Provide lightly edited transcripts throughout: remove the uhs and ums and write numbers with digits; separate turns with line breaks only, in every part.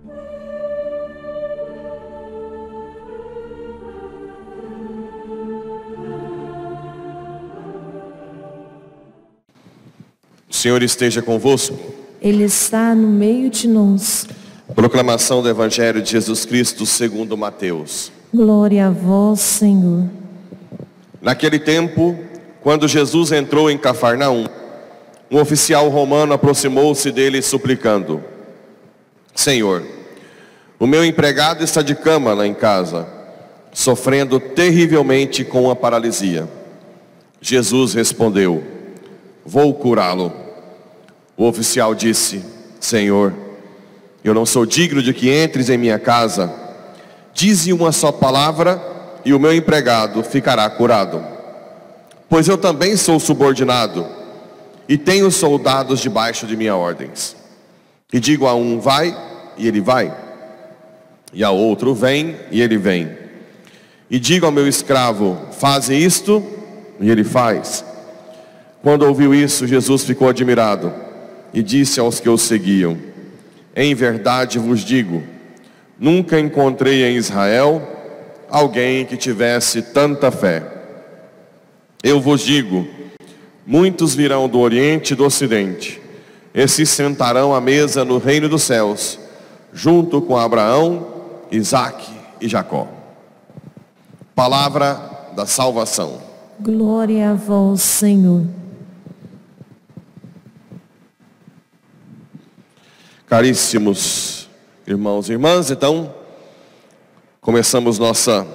O Senhor esteja convosco.
Ele está no meio de nós.
Proclamação do Evangelho de Jesus Cristo segundo Mateus.
Glória a vós, Senhor.
Naquele tempo, quando Jesus entrou em Cafarnaum, um oficial romano aproximou-se dele suplicando: Senhor, o meu empregado está de cama lá em casa, sofrendo terrivelmente com a paralisia. Jesus respondeu: Vou curá-lo. O oficial disse: Senhor, eu não sou digno de que entres em minha casa. Dize uma só palavra e o meu empregado ficará curado. Pois eu também sou subordinado e tenho soldados debaixo de minhas ordens. E digo a um: vai, e ele vai. E a outro: vem, e ele vem. E digo ao meu escravo: faze isto, e ele faz. Quando ouviu isso, Jesus ficou admirado e disse aos que o seguiam: em verdade vos digo, nunca encontrei em Israel alguém que tivesse tanta fé. Eu vos digo, muitos virão do Oriente e do Ocidente e se sentarão à mesa no reino dos céus, junto com Abraão, Isaque e Jacó. Palavra da salvação.
Glória a vós, Senhor.
Caríssimos irmãos e irmãs, então, começamos nossa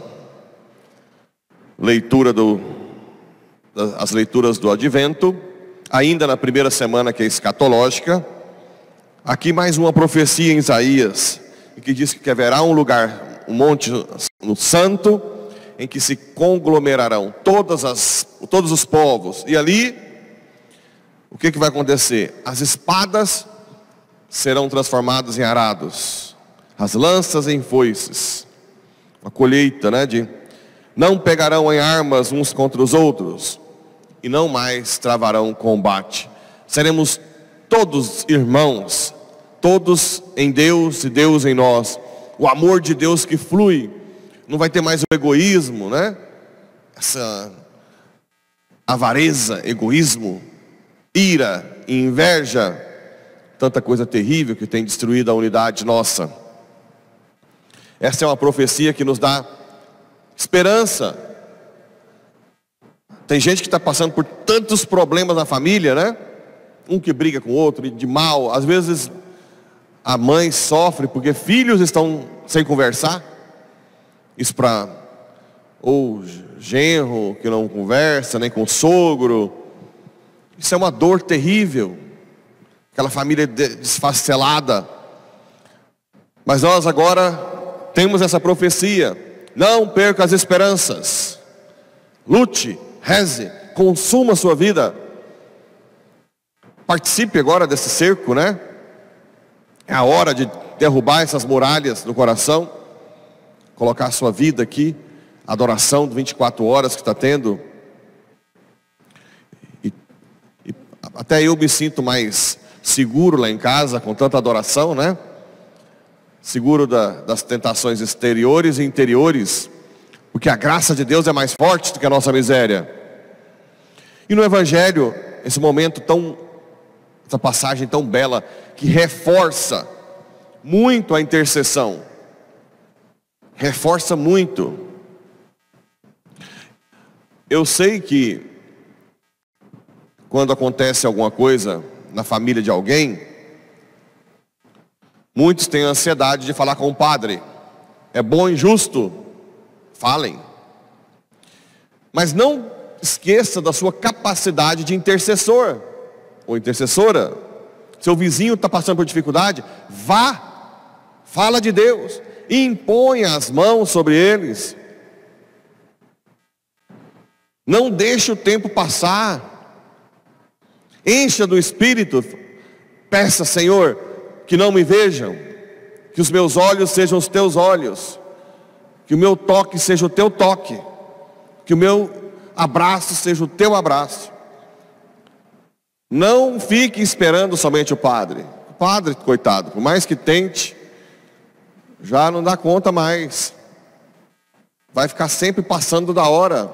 leitura as leituras do Advento, ainda na primeira semana, que é escatológica. Aqui mais uma profecia em Isaías, que diz que haverá um lugar, um monte no santo, em que se conglomerarão todos os povos, e ali, o que vai acontecer? As espadas serão transformadas em arados, as lanças em foices. Uma colheita, não pegarão em armas uns contra os outros, e não mais travarão combate. Seremos todos irmãos, todos em Deus e Deus em nós. O amor de Deus que flui. Não vai ter mais o egoísmo, essa avareza, egoísmo, ira, inveja, tanta coisa terrível que tem destruído a unidade nossa. Essa é uma profecia que nos dá esperança. Tem gente que está passando por tantos problemas na família, Um que briga com o outro, de mal. Às vezes a mãe sofre porque filhos estão sem conversar. Isso ou genro que não conversa, nem com o sogro. Isso é uma dor terrível. Aquela família desfacelada. Mas nós agora temos essa profecia: não perca as esperanças, lute, reze, consuma a sua vida, participe agora desse cerco, É a hora de derrubar essas muralhas do coração, colocar a sua vida aqui, adoração de 24 horas que está tendo, e até eu me sinto mais seguro lá em casa, com tanta adoração, Seguro das tentações exteriores e interiores, porque a graça de Deus é mais forte do que a nossa miséria. E no Evangelho, esse momento essa passagem tão bela, que reforça muito a intercessão. Reforça muito. Eu sei que quando acontece alguma coisa na família de alguém, muitos têm ansiedade de falar com o padre. É bom e justo, falem. Mas não esqueça da sua capacidade de intercessor ou intercessora. Seu vizinho está passando por dificuldade, vá, fala de Deus, imponha as mãos sobre eles. Não deixe o tempo passar. Encha do Espírito. Peça: Senhor, que não me vejam, que os meus olhos sejam os teus olhos, que o meu toque seja o teu toque, que o meu abraço seja o teu abraço. Não fique esperando somente o padre. O padre, coitado, por mais que tente, já não dá conta mais. Vai ficar sempre passando da hora.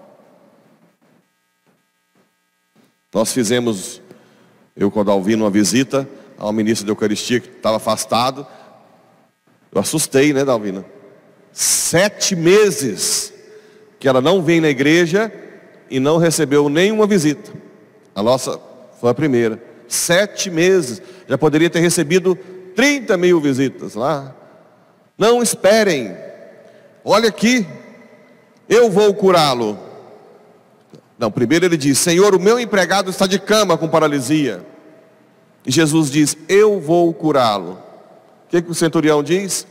Nós fizemos, eu com o Dalvino, uma visita ao ministro da Eucaristia que estava afastado. Eu assustei, né, Dalvina? 7 meses que ela não vem na igreja e não recebeu nenhuma visita. A nossa foi a primeira. 7 meses. Já poderia ter recebido 30 mil visitas lá. Não esperem. Olha aqui, eu vou curá-lo. Não, primeiro ele diz: Senhor, o meu empregado está de cama com paralisia. E Jesus diz: eu vou curá-lo. O que o centurião diz?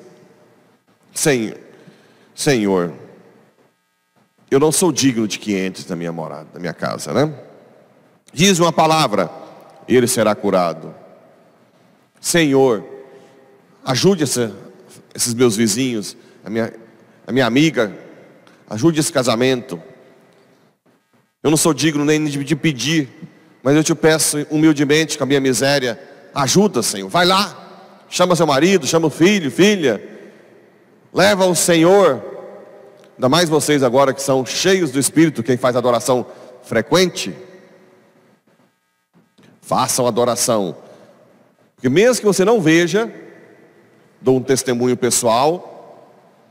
Senhor, eu não sou digno de que entres na minha morada, na minha casa, né? Diz uma palavra, e ele será curado. Senhor, ajude esses meus vizinhos, a minha amiga, ajude esse casamento. Eu não sou digno nem de pedir, mas eu te peço humildemente, com a minha miséria, ajuda, Senhor. Vai lá, chama seu marido, chama o filho, filha, leva o Senhor. Ainda mais vocês agora que são cheios do Espírito, quem faz adoração frequente, façam adoração. Porque mesmo que você não veja, dou um testemunho pessoal,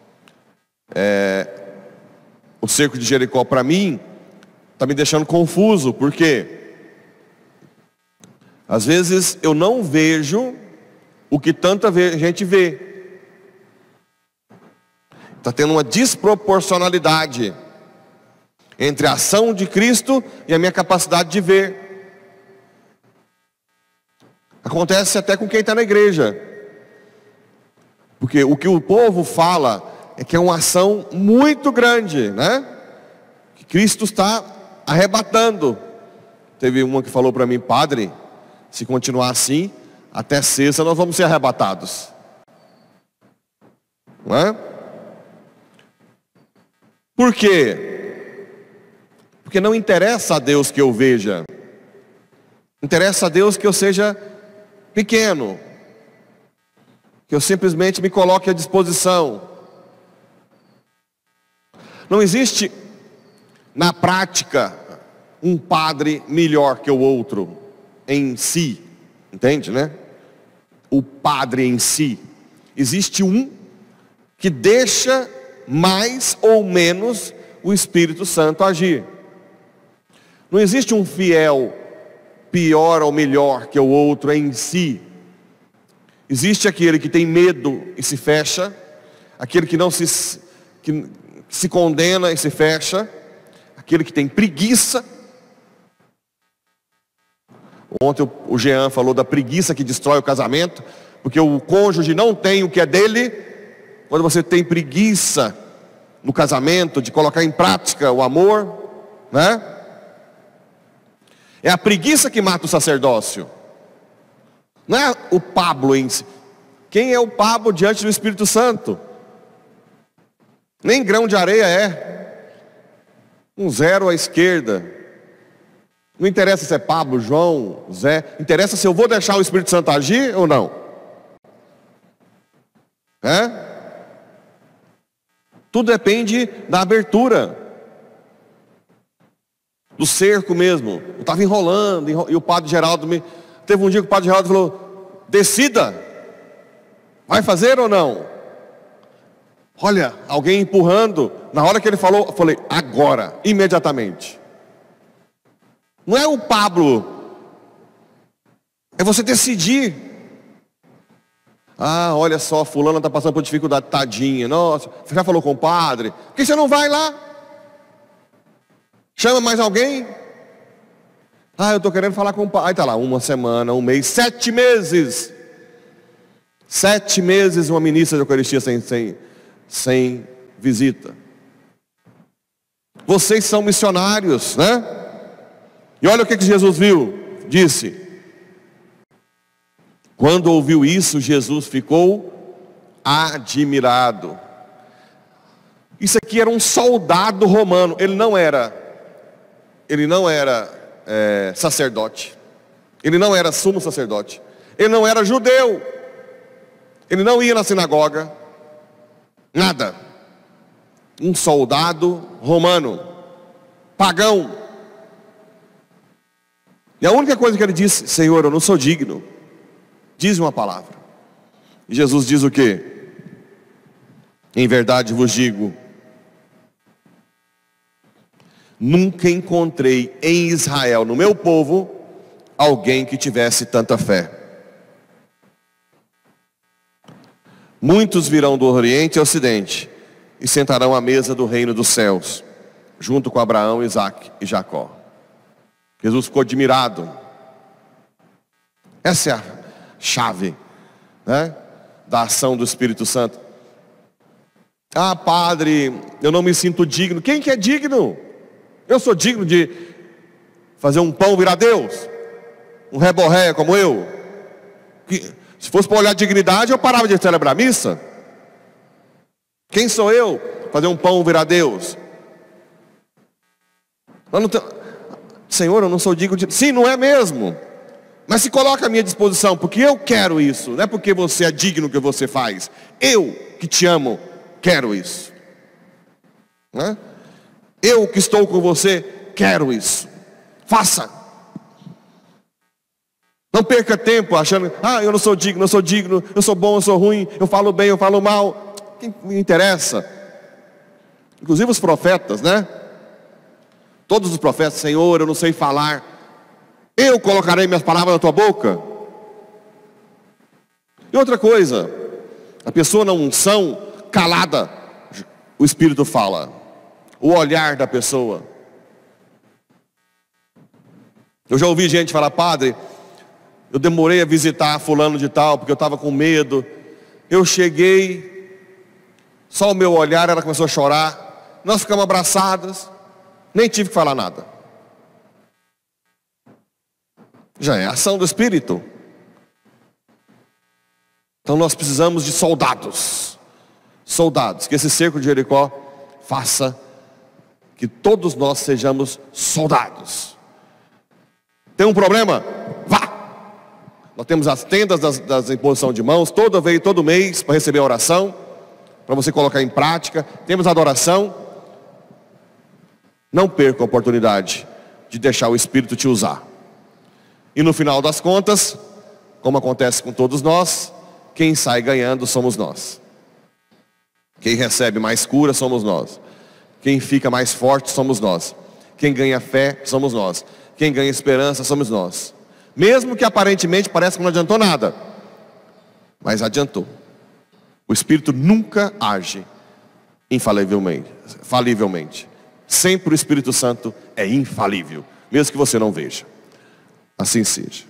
o cerco de Jericó para mim está me deixando confuso, porque às vezes eu não vejo o que tanta gente vê. Está tendo uma desproporcionalidade entre a ação de Cristo e a minha capacidade de ver. Acontece até com quem está na igreja. Porque o que o povo fala é que é uma ação muito grande, né? Que Cristo está arrebatando. Teve uma que falou para mim: padre, se continuar assim, até sexta nós vamos ser arrebatados. Não é? Por quê? Porque não interessa a Deus que eu veja. Interessa a Deus que eu seja pequeno, que eu simplesmente me coloque à disposição. Não existe na prática um padre melhor que o outro em si, entende, né? O padre em si. Existe um que deixa mais ou menos o Espírito Santo agir. Não existe um fiel pior ou melhor que o outro em si. Existe aquele que tem medo e se fecha, aquele que não que se condena e se fecha, aquele que tem preguiça. Ontem o Jean falou da preguiça que destrói o casamento, porque o cônjuge não tem o que é dele. Quando você tem preguiça no casamento de colocar em prática o amor, né? É a preguiça que mata o sacerdócio. Não é o Pablo em si. Quem é o Pablo diante do Espírito Santo? Nem grão de areia é. Um zero à esquerda. Não interessa se é Pablo, João, Zé. Interessa se eu vou deixar o Espírito Santo agir ou não. Tudo depende da abertura. Do cerco mesmo. Eu estava enrolando, e o padre Geraldo teve um dia que o padre Geraldo falou: decida, vai fazer ou não? Olha, alguém empurrando. Na hora que ele falou, eu falei: agora, imediatamente. Não é o Pablo, é você decidir. Ah, olha só, fulana está passando por dificuldade, tadinha. Nossa, você já falou com o padre? Por que você não vai lá? Chama mais alguém? Ah, eu estou querendo falar com o pai. Aí está lá, 1 semana, 1 mês, 7 meses. 7 meses uma ministra de Eucaristia sem visita. Vocês são missionários, né? E olha o que Jesus disse. Quando ouviu isso, Jesus ficou admirado. Isso aqui era um soldado romano. Ele não era sacerdote. Ele não era sumo sacerdote. Ele não era judeu. Ele não ia na sinagoga. Nada. Um soldado romano, pagão. E a única coisa que ele disse: Senhor, eu não sou digno. Diz uma palavra. E Jesus diz o quê? Em verdade vos digo, nunca encontrei em Israel, no meu povo, alguém que tivesse tanta fé. Muitos virão do Oriente e Ocidente e sentarão à mesa do reino dos céus, junto com Abraão, Isaque e Jacó. Jesus ficou admirado. Essa é a chave, né, da ação do Espírito Santo. Ah, padre, eu não me sinto digno. Quem que é digno? Eu sou digno de fazer um pão virar Deus? Um reborréia como eu? Se fosse para olhar dignidade, eu parava de celebrar a missa. Quem sou eu? Fazer um pão virar Deus? Senhor, eu não sou digno de... Sim, não é mesmo. Mas se coloca à minha disposição, porque eu quero isso. Não é porque você é digno que você faz. Eu que te amo, quero isso. Né? Eu que estou com você, quero isso. Faça. Não perca tempo achando: ah, eu não sou digno, eu sou bom, eu sou ruim, eu falo bem, eu falo mal. Quem me interessa? Inclusive os profetas, né? Todos os profetas: Senhor, eu não sei falar, eu colocarei minhas palavras na tua boca. E outra coisa, a pessoa na unção, calada, o Espírito fala. O olhar da pessoa. Eu já ouvi gente falar: padre, eu demorei a visitar fulano de tal, porque eu estava com medo. Eu cheguei, só o meu olhar, ela começou a chorar. Nós ficamos abraçadas, nem tive que falar nada. Já é a ação do Espírito. Então nós precisamos de soldados. Soldados, que esse cerco de Jericó faça que todos nós sejamos soldados. Tem um problema? Vá! Nós temos as tendas das imposição de mãos, todo mês, para receber a oração, para você colocar em prática. Temos a adoração. Não perca a oportunidade de deixar o Espírito te usar. E no final das contas, como acontece com todos nós, quem sai ganhando somos nós. Quem recebe mais cura somos nós. Quem fica mais forte somos nós. Quem ganha fé somos nós. Quem ganha esperança somos nós. Mesmo que aparentemente pareça que não adiantou nada, mas adiantou. O Espírito nunca age falivelmente. Sempre o Espírito Santo é infalível, mesmo que você não veja. Assim seja.